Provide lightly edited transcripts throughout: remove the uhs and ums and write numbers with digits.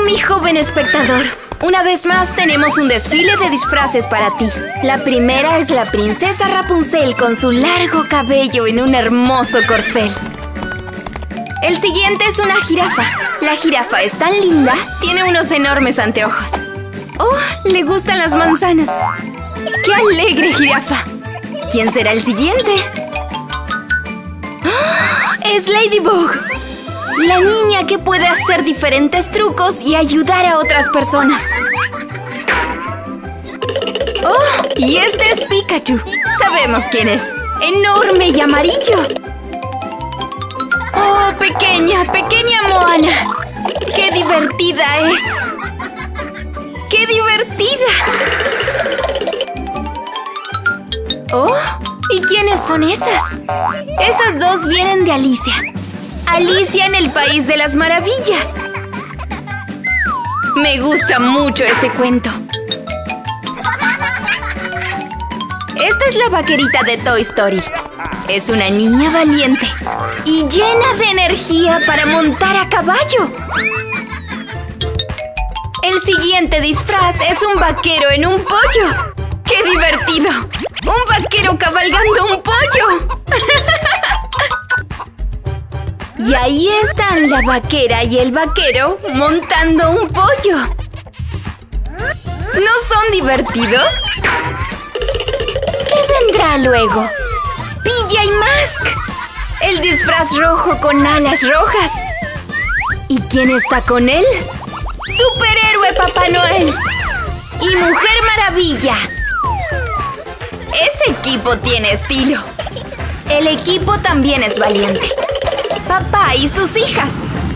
mi joven espectador. Una vez más tenemos un desfile de disfraces para ti. La primera es la princesa Rapunzel con su largo cabello en un hermoso corcel. El siguiente es una jirafa. La jirafa es tan linda, tiene unos enormes anteojos. ¡Oh! Le gustan las manzanas. ¡Qué alegre jirafa! ¿Quién será el siguiente? ¡Oh! ¡Es Ladybug! La niña que puede hacer diferentes trucos y ayudar a otras personas. ¡Oh! Y este es Pikachu. Sabemos quién es. ¡Enorme y amarillo! ¡Oh, pequeña Moana! ¡Qué divertida es! ¡Qué divertida! ¡Oh! ¿Y quiénes son esas? Esas dos vienen de Alicia. Alicia en el País de las Maravillas. Me gusta mucho ese cuento. Esta es la vaquerita de Toy Story. Es una niña valiente y llena de energía para montar a caballo. El siguiente disfraz es un vaquero en un pollo. ¡Qué divertido! ¡Un vaquero cabalgando un pollo! Y ahí están la vaquera y el vaquero montando un pollo. ¿No son divertidos? ¿Qué vendrá luego? ¡PJ Mask! El disfraz rojo con alas rojas. ¿Y quién está con él? ¡Superhéroe Papá Noel! ¡Y Mujer Maravilla! Ese equipo tiene estilo. El equipo también es valiente. Papá y sus hijas.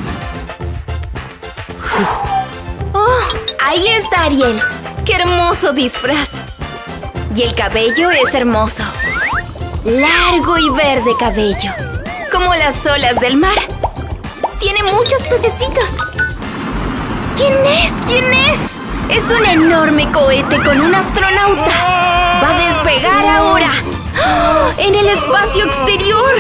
¡Oh! Ahí está Ariel. ¡Qué hermoso disfraz! Y el cabello es hermoso. Largo y verde cabello. Como las olas del mar. Tiene muchos pececitos. ¿Quién es? ¿Quién es? Es un enorme cohete con un astronauta. ¡Va a despegar ahora! ¡Oh! ¡En el espacio exterior!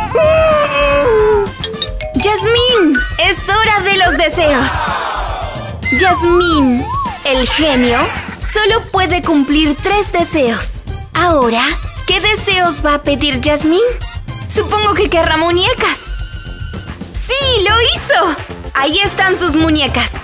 ¡Jasmine! ¡Es hora de los deseos! Jasmine, el genio, solo puede cumplir 3 deseos. Ahora, ¿qué deseos va a pedir Jasmine? Supongo que querrá muñecas. ¡Sí, lo hizo! Ahí están sus muñecas.